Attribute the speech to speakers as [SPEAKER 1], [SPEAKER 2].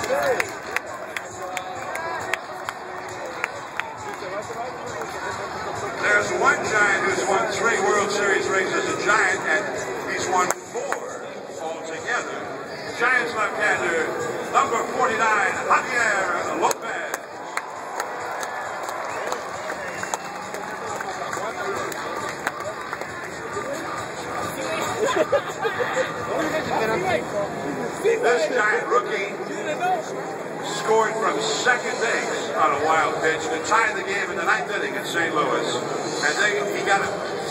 [SPEAKER 1] There's one Giant who's won 3 World Series rings as a Giant, and he's won 4 altogether. Giants left-hander, number 49, Javier Lopez. This Giant rookie scored from second base on a wild pitch to tie the game in the 9th inning in St. Louis. And he got a